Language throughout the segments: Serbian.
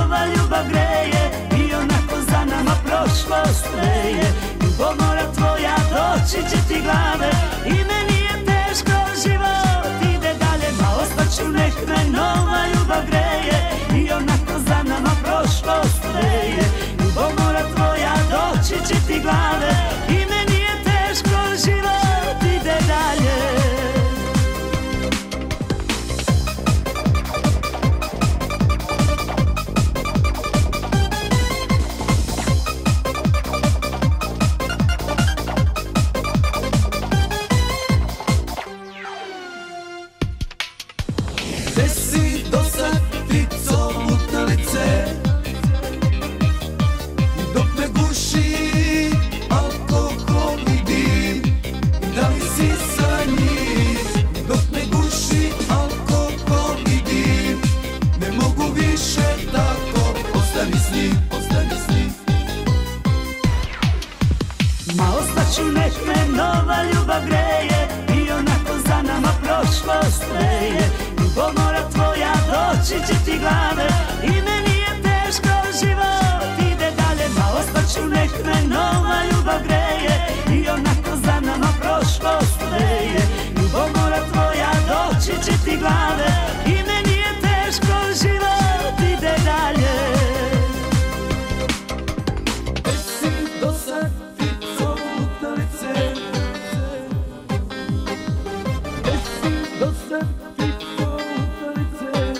nova ljubav greje i onako za nama prošlost treje. Ljubomora tvoja doći će ti glave i meni je teško, život ide dalje. Ma ostaću, nek me nova ljubav greje i onako za nama prošlost treje. Ljubomora tvoja doći će ti glave i meni je teško, život ide dalje. Gde si do sad, ptico lutalice, dok me guši alkohol i dim? Da li si sa njim, dok me guši alkohol i dim? Ne mogu više tako, ostani s njim, ostani s njim. Ma ostaću, nek me nova ljubav greje i onako za nama prošlost treje. Ljubomora tvoja doći će ti glave i meni je teško, život ide dalje. Ma ostaću, nek me nova ljubav greje i onako za nama prošlost treje. Ljubomora tvoja doći će ti glave i meni je teško, život ide dalje. Gde si do sad, ptico lutalice, gde si do sad, ptico lutalice?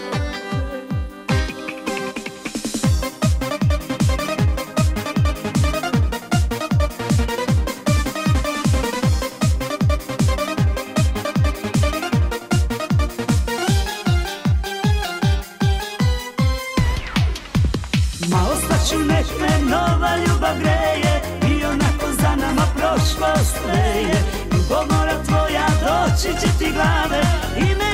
Ma ostaću, nek me nova ljubav greje i onako za nama prošlost treje. Ljubomora tvoja doći će ti glave i